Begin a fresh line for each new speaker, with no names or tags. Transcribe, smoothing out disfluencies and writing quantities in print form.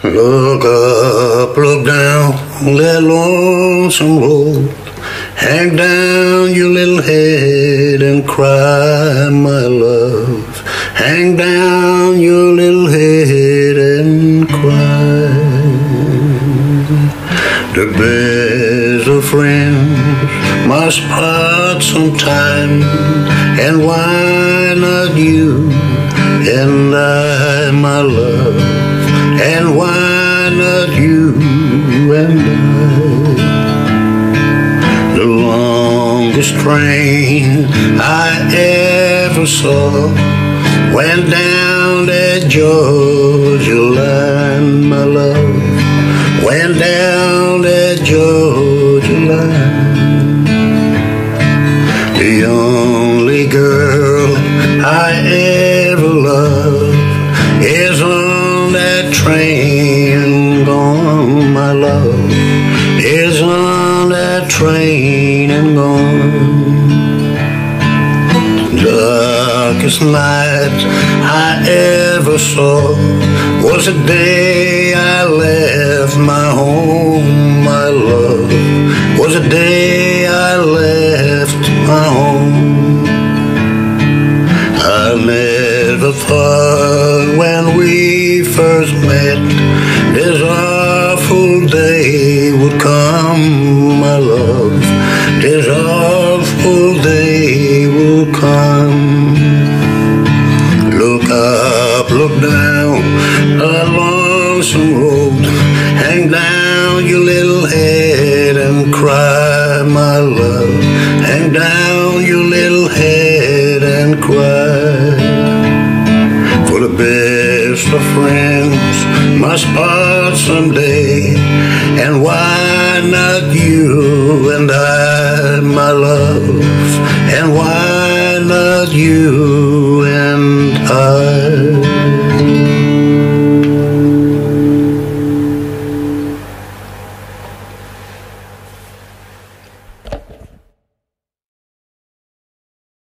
Look up, look down that lonesome road. Hang down your little head and cry, my love. Hang down your little head and cry. The best of friends must part sometime, and why not you and I, my love? And why not you and I? The longest train I ever saw went down that Georgia line, my love. Went down that Georgia line. The only girl I ever loved is on that train gone, my love. Is on that train and gone. Darkest night I ever saw was the day I left my home, my love. Was the day I left my home. I never thought when we first met this awful day would come, my love. This awful day will come. Look up, look down a lonesome road. Hang down your little head and cry, my love. Hang down your little head and cry. For the best of friends must part someday, and why not you and I, my love? And why not you